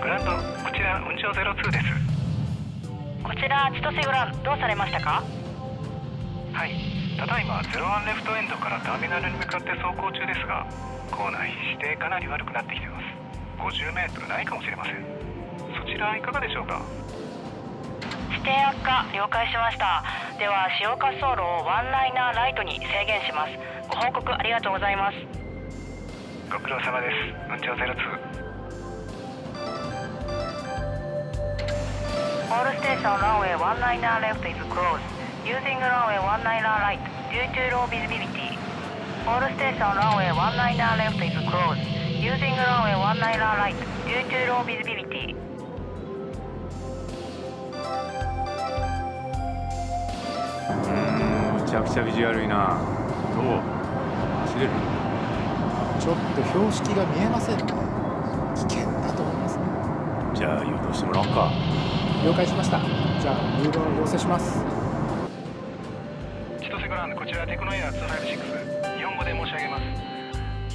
グランド、こちら運上02です。 こちら千歳グラン、どうされましたか？ はい、ただいま01レフトエンドからターミナルに向かって走行中ですが、構内視程かなり悪くなってきてます。50メートルないかもしれません。そちらいかがでしょうか？ 視程悪化了解しました。では使用滑走路をワンライナーライトに制限します。ご報告ありがとうございます。 ご苦労様です。運上02。 All station runway 1 liner left is closed. Using runway 1 liner right due to low visibility. All station runway 1 liner left is closed. Using runway 1 liner right due to low visibility. むちゃくちゃビジュアルいな。どう？走れる？ ちょっと標識が見えませんね。危険だと思いますね。 じゃあ誘導してもらおうか。 了解しました。じゃあ誘導を要請します。 千歳グランド、こちらテクノエア256。日本語で申し上げます。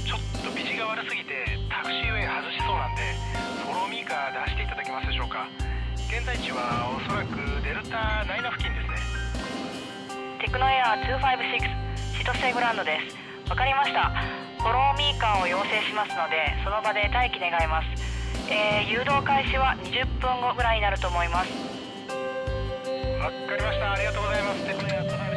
ちょっとビジが悪すぎてタクシーウェイ外しそうなんで、フォローミーカー出していただけますでしょうか？現在地はおそらくデルタナイナ付近ですね。 テクノエア256千歳グランドです。わかりました。フォローミーカーを要請しますので、その場で待機願います。誘導開始は20分後ぐらいになると思います。 わかりました。ありがとうございます。テクノエア256。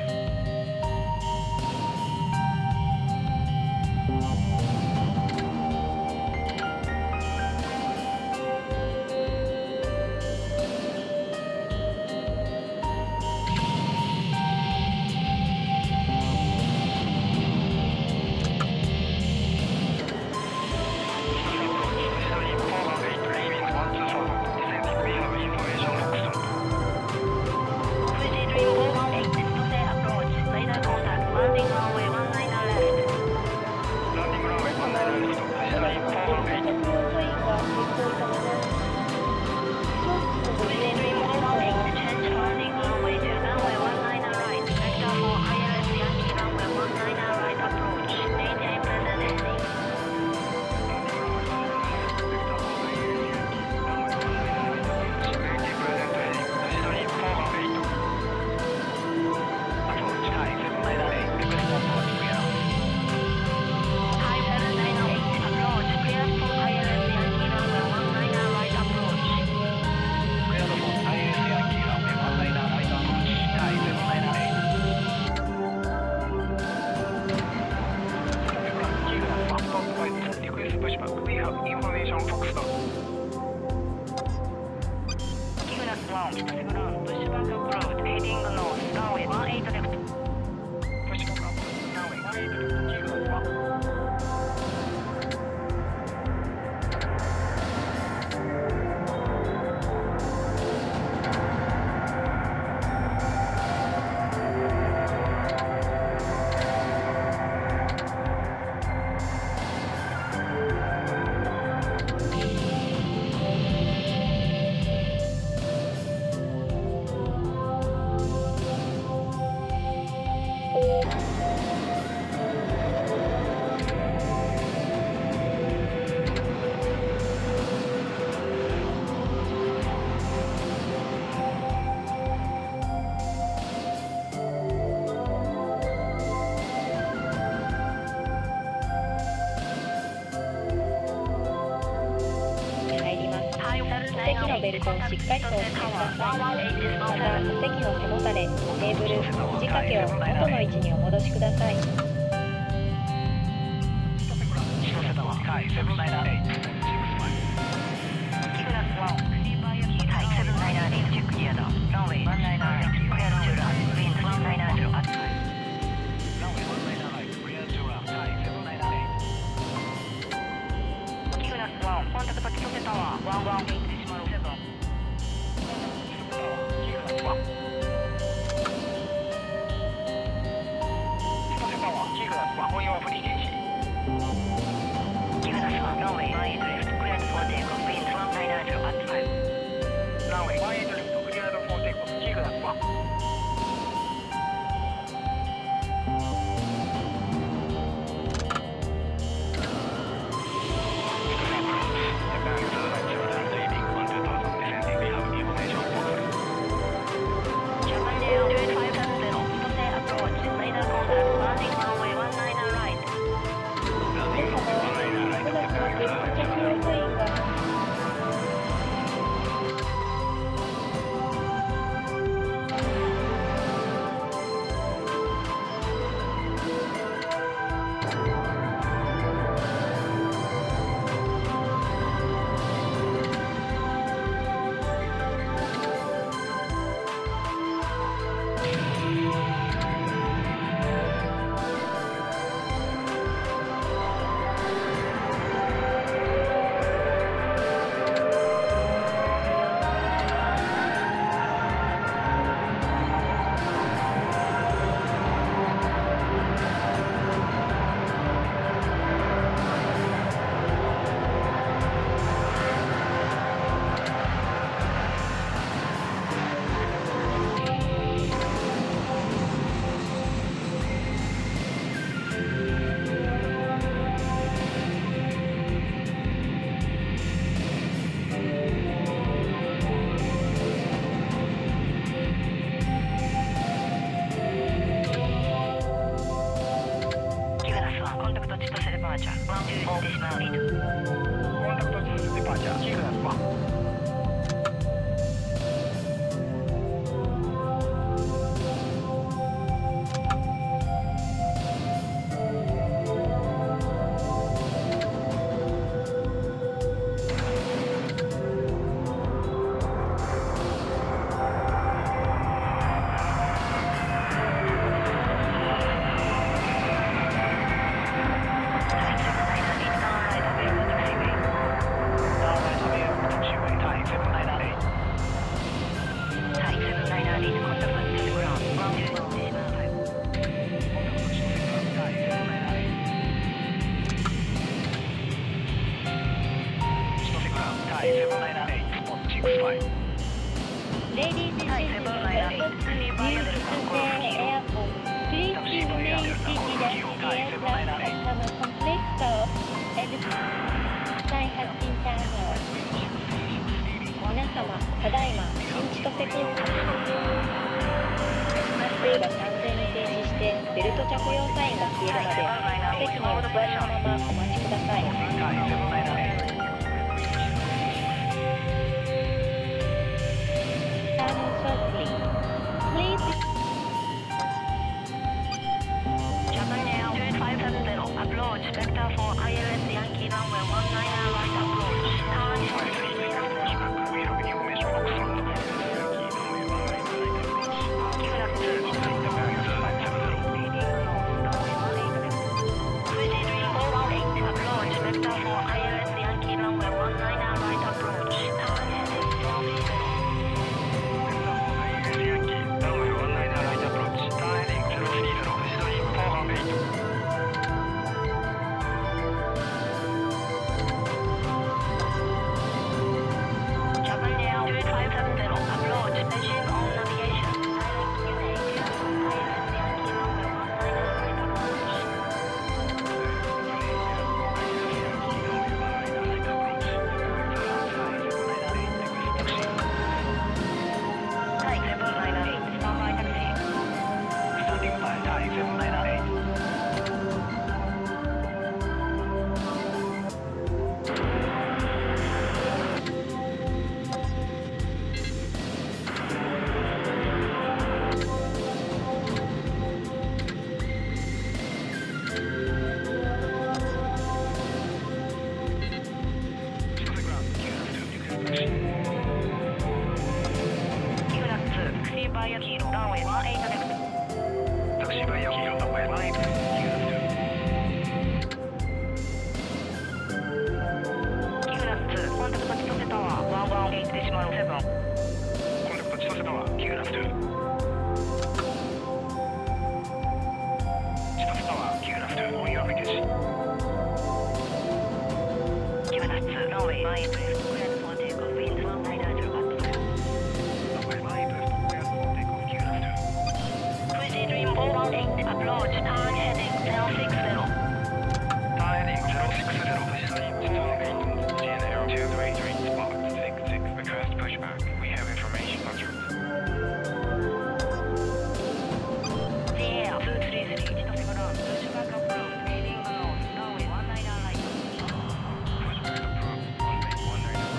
席のベルトをしっかりと押してください。また、席の背もたれ、テーブル、肘掛けを元の位置にお戻しください。 コンタクト千歳タワー118デシマル7。千歳タワーキグラスは本用フリー停止。キグラスはランウェイ18レフトクリアードフォーテイクオフウィンド190 at 5。ランウェイ18レフトクリアードフォーテイクオフキグラスはJapan 290 してしまう。 コンタクトデパーチャーキークラス1。 ただいま新千歳空港が完全に停止してベルト着用サインが消えるまで席にお座りのままお待ちください。 Pushback approved.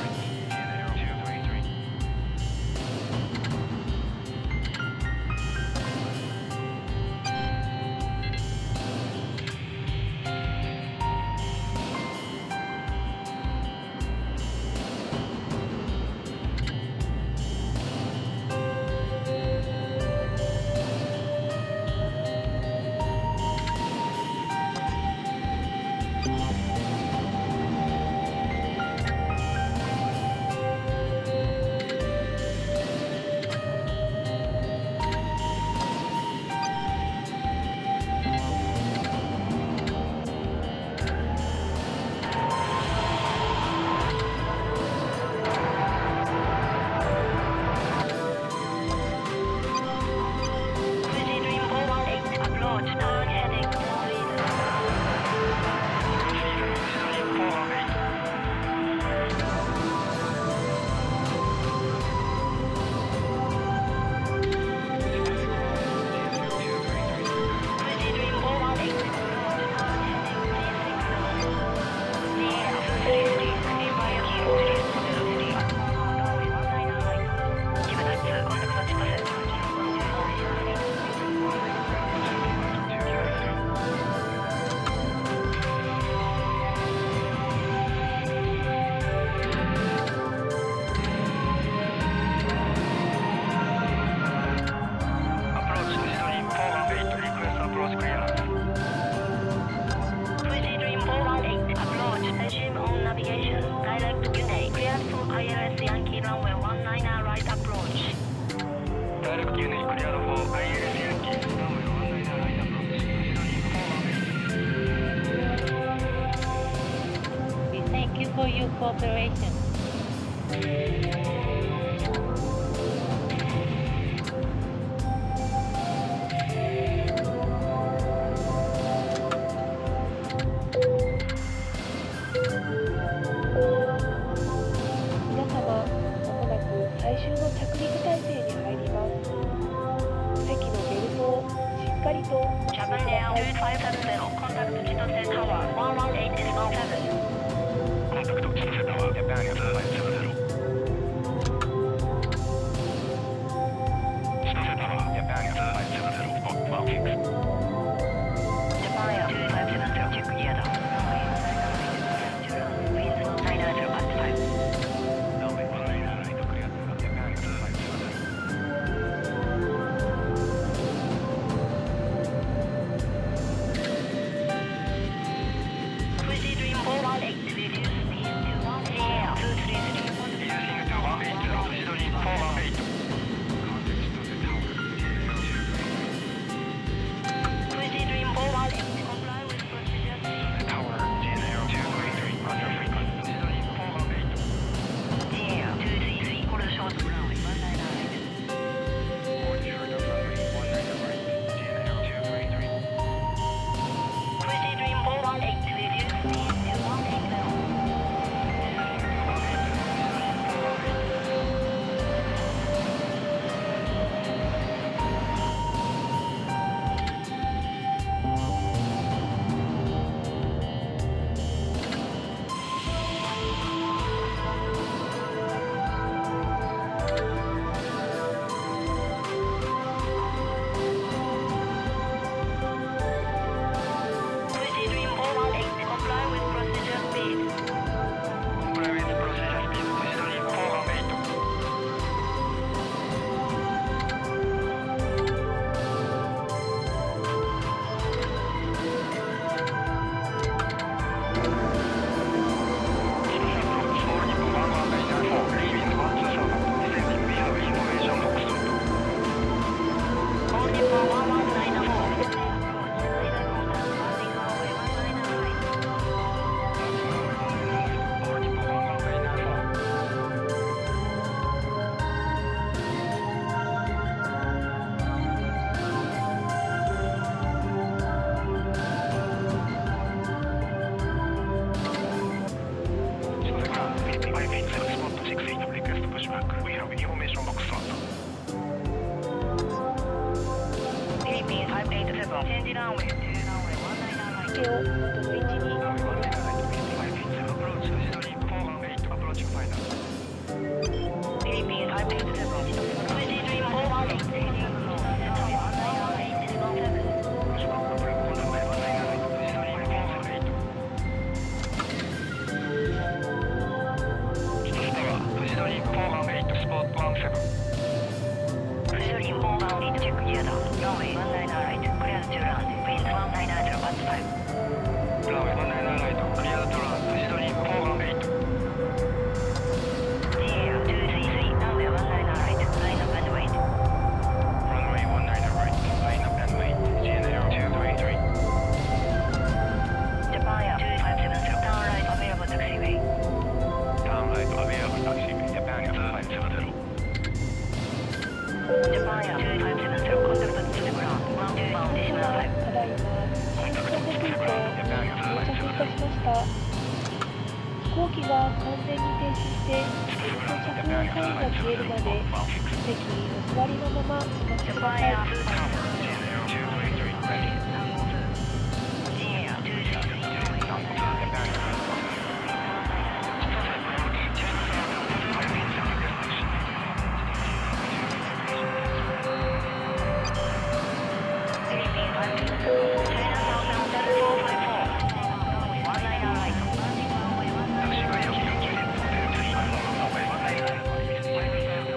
ILS Yankee runway 19 right approach. Direct unit cleared for ILS Yankee. Runway 19 right approach. We thank you for your cooperation.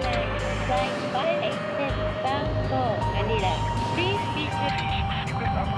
番号マニラ Please be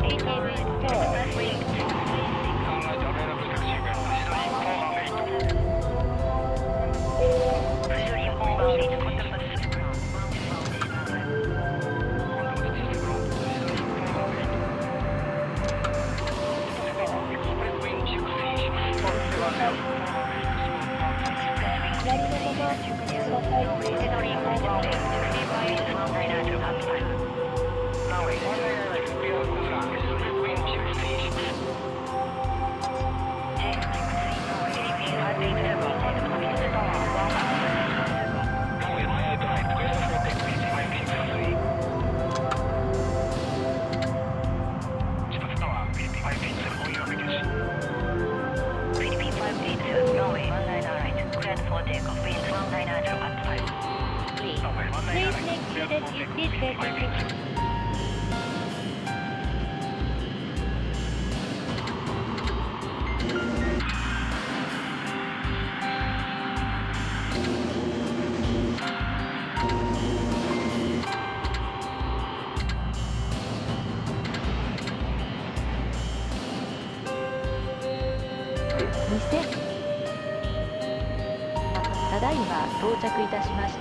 ただいま到着いたしました。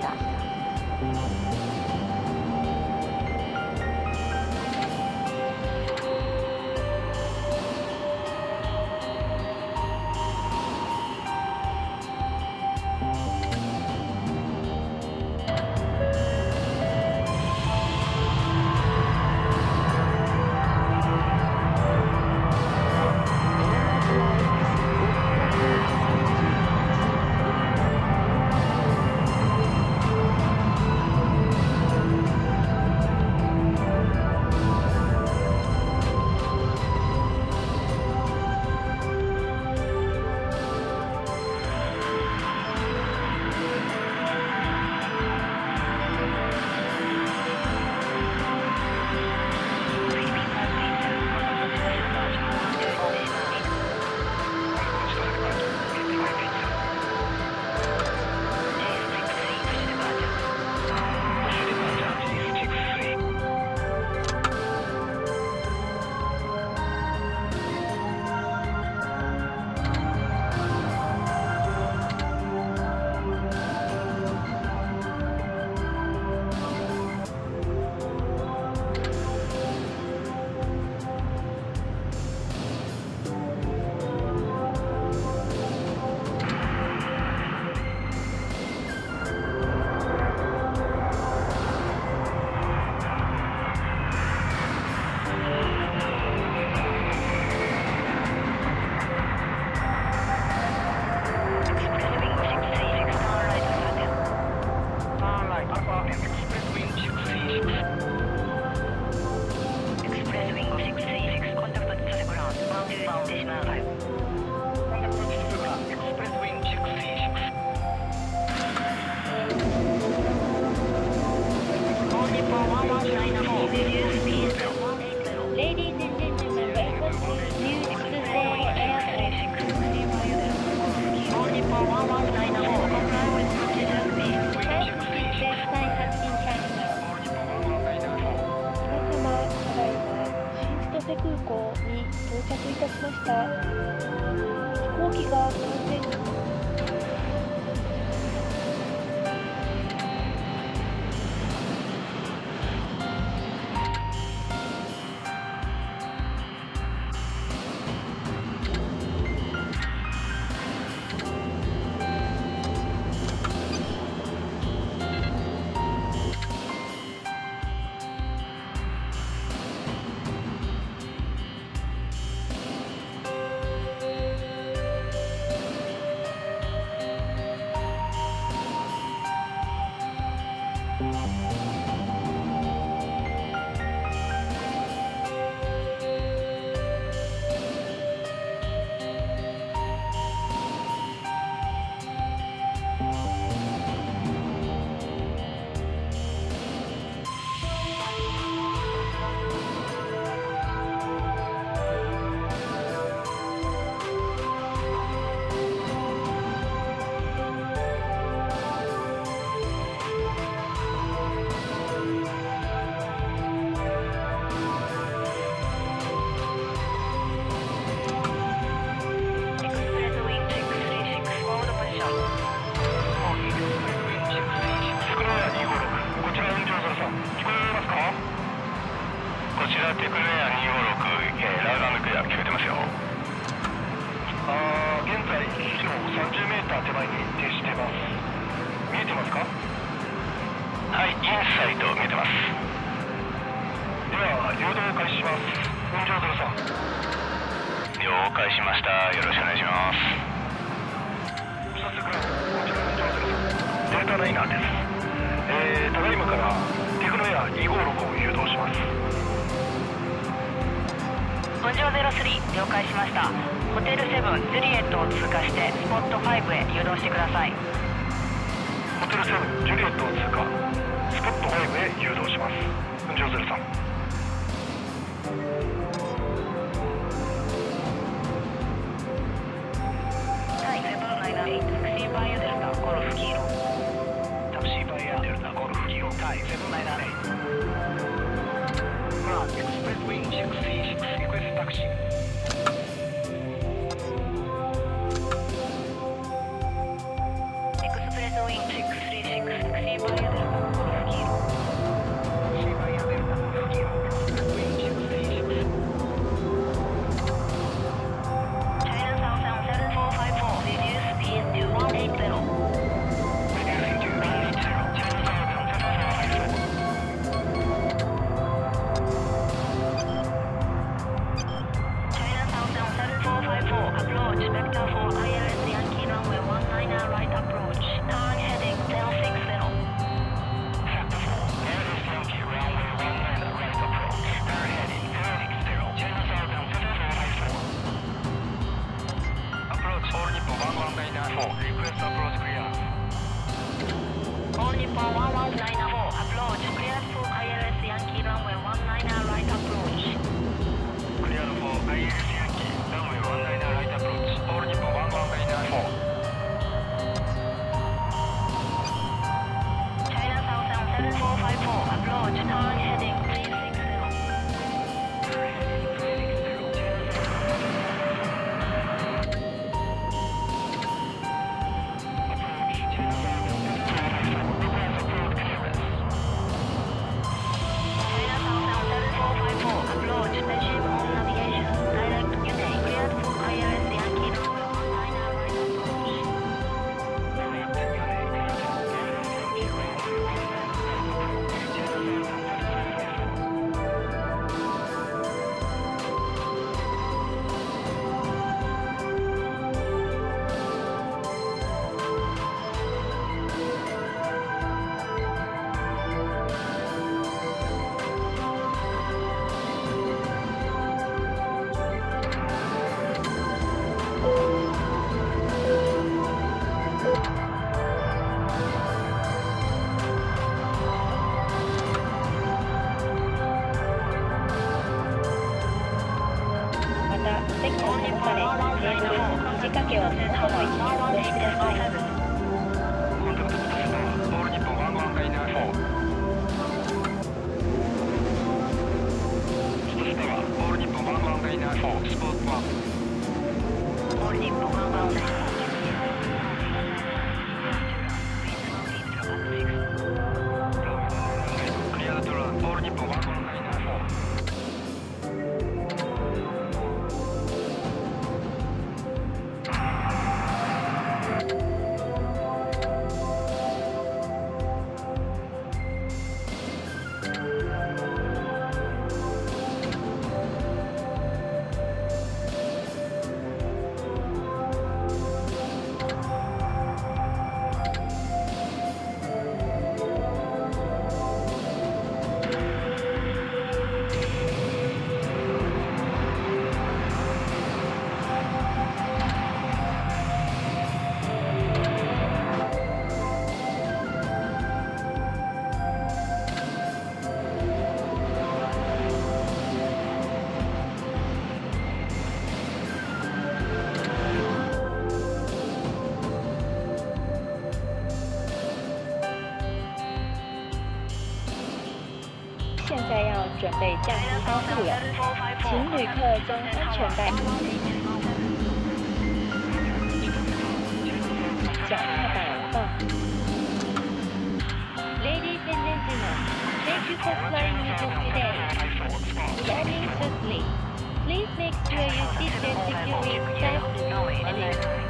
テクノエア256、ラウダーのクリア聞こえてますよ。現在以上30メーター手前に停止しています。見えてますか？はい、インサイト見えてます。では誘導を開始します。運上03。了解しました。よろしくお願いします。早速こちら運上03デルタライナーです。ただいまからテクノエア256を誘導します。 運上03了解しました。ホテル7ジュリエットを通過してスポット5へ誘導してください。 ホテル7ジュリエットを通過、スポット5へ誘導します。運上03。 现在要准备降低高度了，请旅客将安全带、脚踏板放。Ladies and gentlemen, take you for flying with us today. Landing swiftly. Please make sure your seatbelt securely fastened and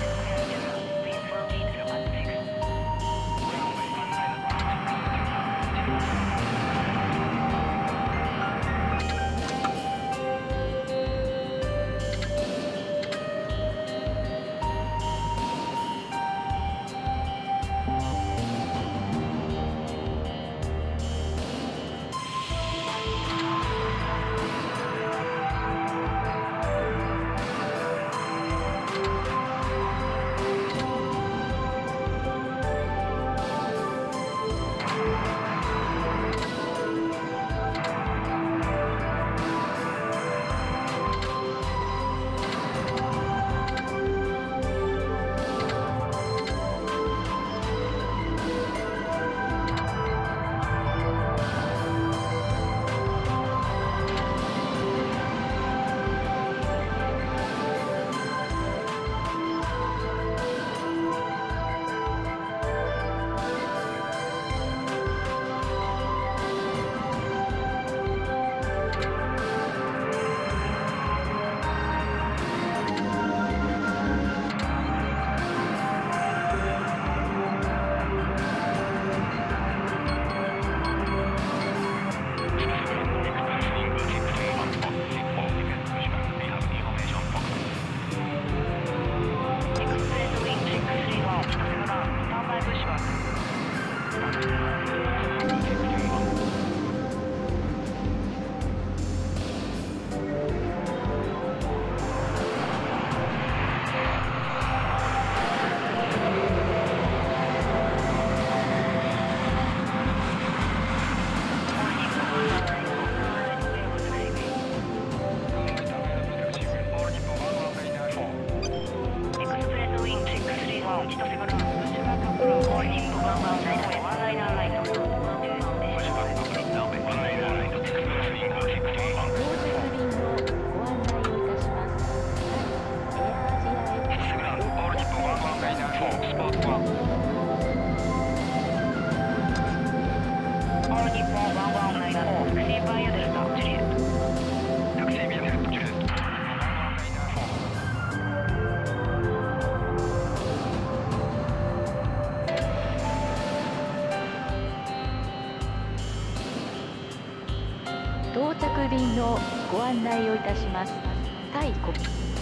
到着便のご案内をいたします。タイ国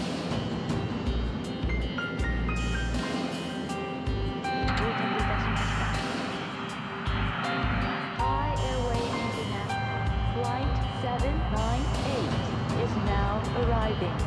Thai Airways International Flight 798 is now arriving.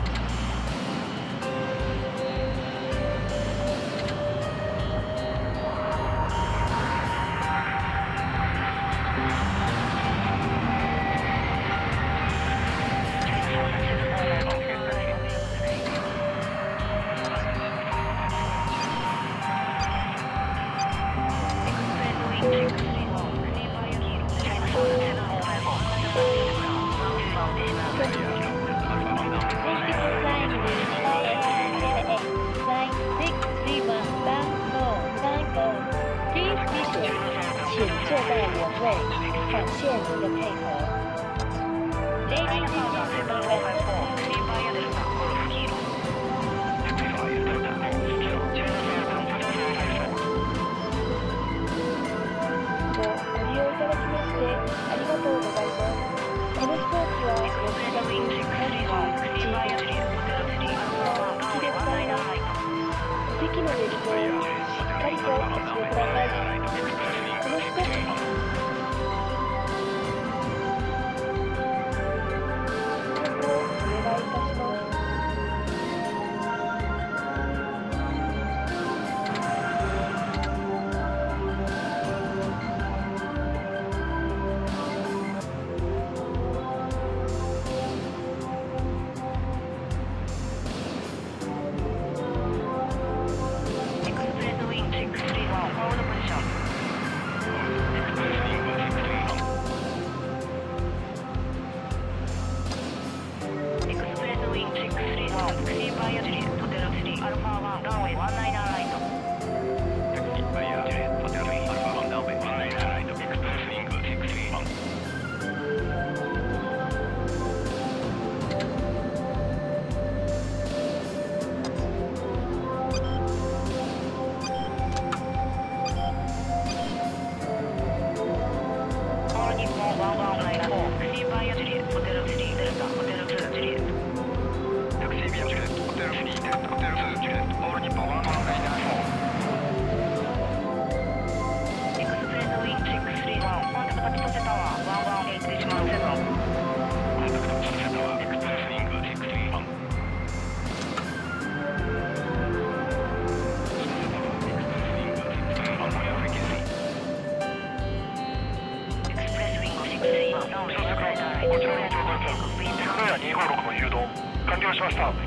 256の誘導完了しました。 はい、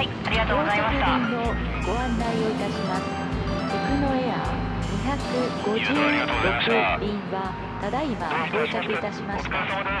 ありがとうございました。 到着便のご案内をいたします。テクノエア256便はただいま到着いたしました。 お疲れ様です。